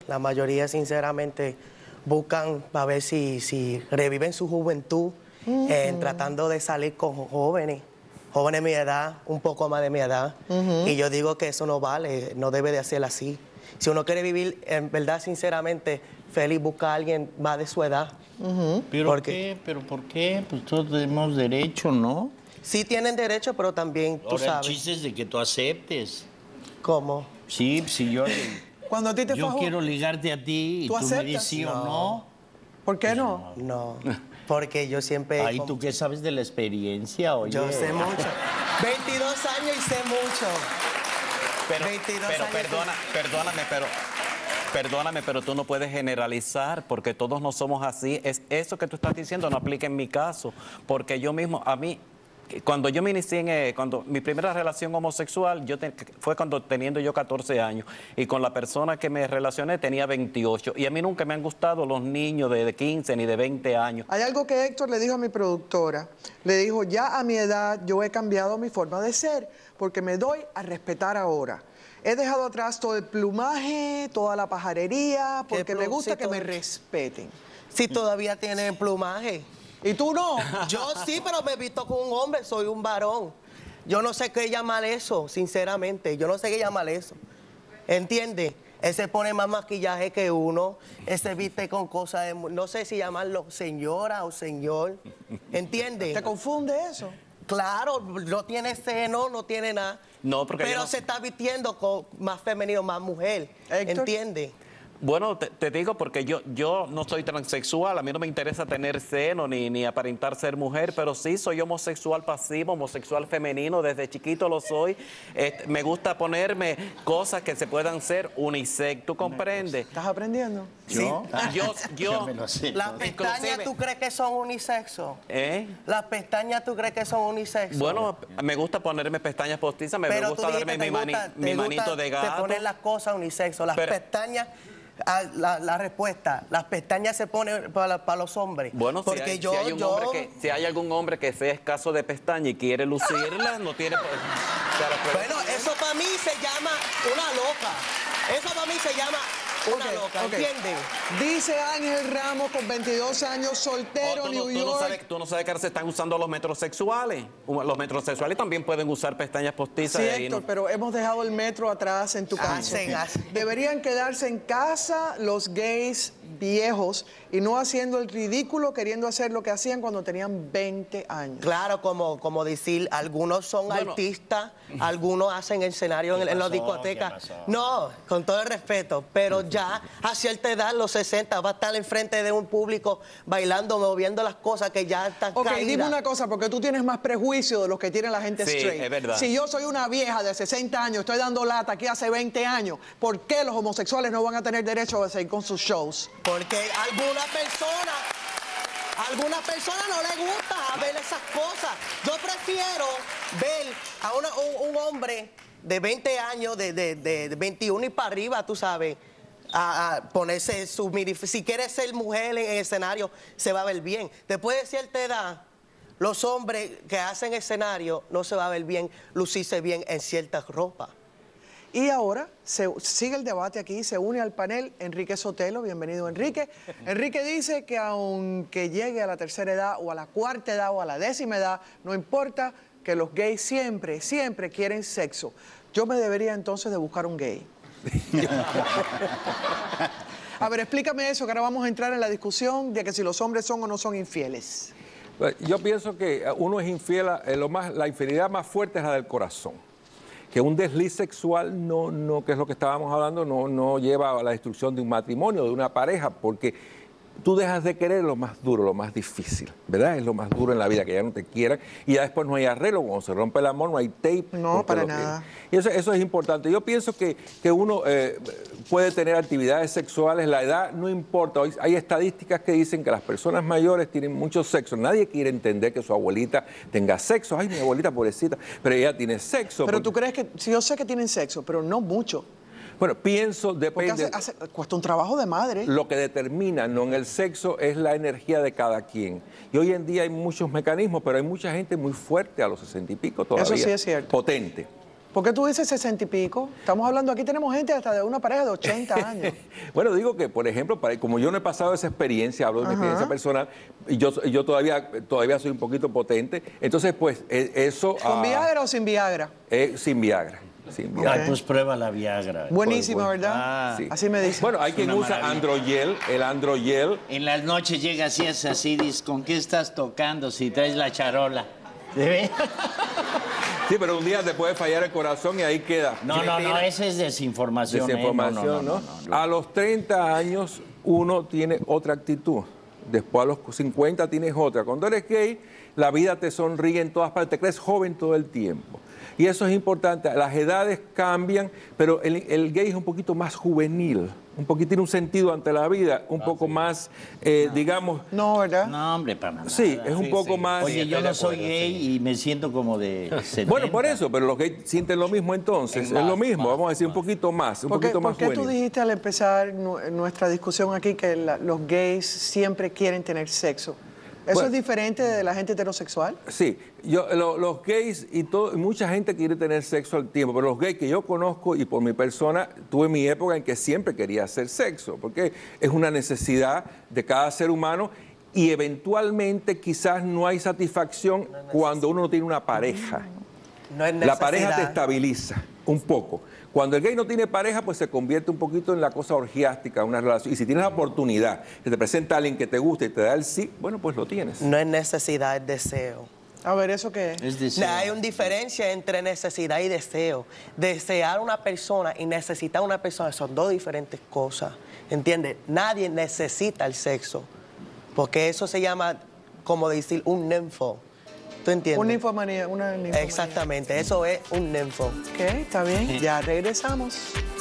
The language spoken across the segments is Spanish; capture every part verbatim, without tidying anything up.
La mayoría, sinceramente, buscan a ver si, si reviven su juventud, uh-huh. eh, tratando de salir con jóvenes, jóvenes de mi edad, un poco más de mi edad. Uh-huh. Y yo digo que eso no vale, no debe de hacer así. Si uno quiere vivir, en verdad, sinceramente, feliz, busca a alguien más de su edad. Uh-huh. ¿Pero Porque, qué? ¿Pero por qué? Pues todos tenemos derecho, ¿no? Sí tienen derecho, pero también, tú Ahora, sabes. El chiste es de que tú aceptes. ¿Cómo? Sí, si yo... Cuando a ti te Yo fajo, quiero ligarte a ti y ¿tú, tú aceptas? me dices sí no. o no. ¿Por qué no? No, porque yo siempre... Ay, ¿tú qué sabes de la experiencia, oye? Yo sé mucho. veintidós años y sé mucho. Pero, pero perdona, perdóname, pero... Perdóname, pero tú no puedes generalizar porque todos no somos así. Es, eso que tú estás diciendo no aplica en mi caso, porque yo mismo, a mí... Cuando yo me inicié en, eh, cuando mi primera relación homosexual yo te, fue cuando teniendo yo catorce años y con la persona que me relacioné tenía veintiocho y a mí nunca me han gustado los niños de, de quince ni de veinte años. Hay algo que Héctor le dijo a mi productora, le dijo, ya a mi edad yo he cambiado mi forma de ser porque me doy a respetar ahora. He dejado atrás todo el plumaje, toda la pajarería, porque me gusta que me respeten. Si todavía tienen plumaje. ¿Y tú no? Yo sí, pero me he visto con un hombre, soy un varón. Yo no sé qué llamar eso, sinceramente. Yo no sé qué llamar eso. ¿Entiendes? Él se pone más maquillaje que uno, él se viste con cosas de... No sé si llamarlo señora o señor. ¿Entiendes? ¿Te confunde eso? Claro, no tiene seno, no tiene nada. No, porque pero no... se está vistiendo con más femenino, más mujer. Héctor. ¿Entiendes? Bueno, te, te digo porque yo, yo no soy transexual, a mí no me interesa tener seno ni, ni aparentar ser mujer, pero sí soy homosexual pasivo, homosexual femenino, desde chiquito lo soy. Este, me gusta ponerme cosas que se puedan ser unisex, ¿tú comprendes? ¿Estás aprendiendo? Sí. Yo, yo, yo ¿Las pestañas tú crees que son unisexo? ¿Eh? ¿Las pestañas tú crees que son unisexo? Bueno, me gusta ponerme pestañas postizas, me, me gusta darme mi, mani, gusta, mi manito gusta, de gato. Te ponen las cosas unisexo, las pero, pestañas... La, la respuesta, las pestañas se ponen para, para los hombres. Bueno, porque si hay, yo, si, hay un yo... hombre que, si hay algún hombre que sea escaso de pestañas y quiere lucirlas, no tiene... Bueno, eso para mí se llama una loca. Eso para mí se llama una okay, loca, okay. ¿Entiendes? Dice Ángel Ramos, con veintidós años, soltero, oh, tú, New tú York. No sabes, tú no sabes que ahora se están usando los metrosexuales. Los metrosexuales también pueden usar pestañas postizas. Sí, Héctor, y no... pero hemos dejado el metro atrás en tu caso. Hacen, hacen. Deberían quedarse en casa los gays viejos y no haciendo el ridículo queriendo hacer lo que hacían cuando tenían veinte años. Claro, como, como decir, algunos son bueno, artistas, algunos hacen escenario en, en las discotecas. No, con todo el respeto, pero ya a cierta edad, los sesenta, va a estar enfrente de un público bailando, moviendo las cosas que ya están Ok, caídas. Dime una cosa, porque tú tienes más prejuicio de los que tiene la gente sí, straight. Es verdad. Si yo soy una vieja de sesenta años, estoy dando lata aquí hace veinte años, ¿por qué los homosexuales no van a tener derecho a seguir con sus shows? Porque alguna persona, a alguna persona no le gusta ver esas cosas. Yo prefiero ver a una, un, un hombre de veinte años, de, de, de veintiuno y para arriba, tú sabes, a, a ponerse su... Si quiere ser mujer en, en el escenario, se va a ver bien. Después de cierta edad, los hombres que hacen escenario no se va a ver bien, lucirse bien en ciertas ropas. Y ahora se, sigue el debate aquí, se une al panel Enrique Sotelo. Bienvenido, Enrique. Enrique dice que aunque llegue a la tercera edad o a la cuarta edad o a la décima edad, no importa, que los gays siempre, siempre quieren sexo. Yo me debería entonces de buscar un gay. A ver, explícame eso, que ahora vamos a entrar en la discusión de que si los hombres son o no son infieles. Yo pienso que uno es infiel, lo más, la infidelidad más fuerte es la del corazón. Que un desliz sexual, no, no, que es lo que estábamos hablando, no, no lleva a la destrucción de un matrimonio, de una pareja, porque tú dejas de querer lo más duro, lo más difícil, ¿verdad? Es lo más duro en la vida, que ya no te quieran, y ya después no hay arreglo, cuando se rompe el amor no hay tape. No, para nada. Que, y eso, eso es importante. Yo pienso que, que uno eh, puede tener actividades sexuales, la edad no importa. Hoy hay estadísticas que dicen que las personas mayores tienen mucho sexo. Nadie quiere entender que su abuelita tenga sexo. Ay, mi abuelita pobrecita, pero ella tiene sexo. Pero porque... tú crees que, sí, yo sé que tienen sexo, pero no mucho. Bueno, pienso, depende... Porque hace, hace, cuesta un trabajo de madre. Lo que determina, no en el sexo, es la energía de cada quien. Y hoy en día hay muchos mecanismos, pero hay mucha gente muy fuerte a los sesenta y pico todavía. Eso sí es cierto. Potente. ¿Por qué tú dices sesenta y pico? Estamos hablando, aquí tenemos gente hasta de una pareja de ochenta años. Bueno, digo que, por ejemplo, para, como yo no he pasado esa experiencia, hablo de mi Ajá. experiencia personal, y yo, yo todavía, todavía soy un poquito potente, entonces, pues, eh, eso... ¿Con ah, Viagra o sin Viagra? eh, sin Viagra. Sin Viagra. Ay, pues prueba la Viagra. Buenísima, Pues, ¿verdad? Ah. Sí. Así me dicen. Bueno, hay Es quien una usa maravilla. androgel, el androgel. En las noches llegas y es así, dices, ¿con qué estás tocando si traes la charola? ¿De veras? Sí, pero un día te puede fallar el corazón y ahí queda. No, no, no, eso es desinformación. ¿eh? Desinformación, No, no, ¿no? no, no, no. A los treinta años uno tiene otra actitud. Después a los cincuenta tienes otra. Cuando eres gay, la vida te sonríe en todas partes, te crees joven todo el tiempo. Y eso es importante. Las edades cambian, pero el, el gay es un poquito más juvenil, un poquito tiene un sentido ante la vida, un poco más, eh, digamos... No, ¿verdad? No, hombre, para nada. Sí, es un Sí, poco sí. más... Oye, yo no soy gay y me siento como de setenta. Bueno, por eso, pero los gays sienten lo mismo entonces, Es es más, lo mismo, más, vamos a decir un más. poquito más, un ¿Por qué, poquito por más qué tú juvenil. dijiste al empezar nu- nuestra discusión aquí que la- los gays siempre quieren tener sexo? ¿Eso Bueno. es diferente de la gente heterosexual? Sí, yo, lo- los gays y todo, mucha gente quiere tener sexo al tiempo, pero los gays que yo conozco y por mi persona, tuve mi época en que siempre quería hacer sexo, porque es una necesidad de cada ser humano y eventualmente quizás no hay satisfacción cuando uno no tiene una pareja. No es La pareja te necesidad. estabiliza un poco. Cuando el gay no tiene pareja, pues se convierte un poquito en la cosa orgiástica, una relación. Y si tienes la oportunidad, que te presenta alguien que te guste y te da el sí, bueno, pues lo tienes. No es necesidad, es deseo. A ver, ¿eso qué es? Es decir, No, hay una diferencia entre necesidad y deseo. Desear una persona y necesitar una persona son dos diferentes cosas. ¿Entiendes? Nadie necesita el sexo. Porque eso se llama, como decir, un ninfo. ¿Tú entiendes? Una ninfomanía, una ninfomanía. Exactamente, eso es un ninfo. Ok, está bien. Ya regresamos.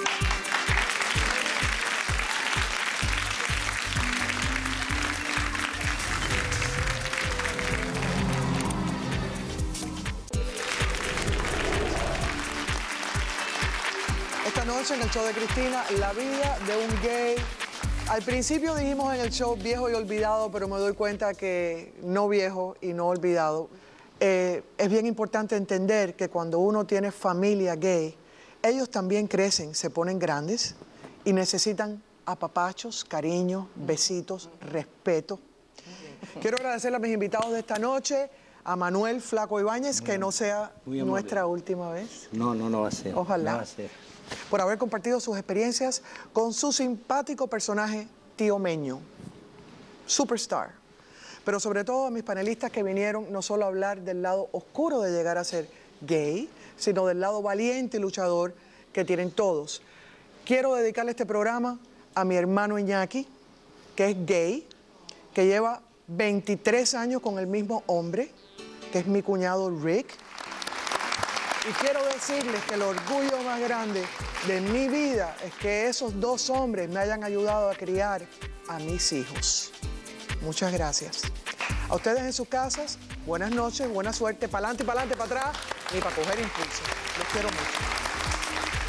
Esta noche en el show de Cristina, la vida de un gay. Al principio dijimos en el show viejo y olvidado, pero me doy cuenta que no viejo y no olvidado. Eh, es bien importante entender que cuando uno tiene familia gay, ellos también crecen, se ponen grandes y necesitan apapachos, cariño, besitos, respeto. Quiero agradecerle a mis invitados de esta noche, a Manuel Flaco Ibáñez, que no sea muy amable. nuestra última vez, No, no, no va a ser. Ojalá. No va a ser. por haber compartido sus experiencias con su simpático personaje Tío Meño, superstar. Pero sobre todo a mis panelistas que vinieron no solo a hablar del lado oscuro de llegar a ser gay, sino del lado valiente y luchador que tienen todos. Quiero dedicarle este programa a mi hermano Iñaki, que es gay, que lleva veintitrés años con el mismo hombre, que es mi cuñado Rick. Y quiero decirles que el orgullo más grande de mi vida es que esos dos hombres me hayan ayudado a criar a mis hijos. Muchas gracias. A ustedes en sus casas, buenas noches, buena suerte, para adelante, para adelante, para atrás, y para coger impulso. Los quiero mucho.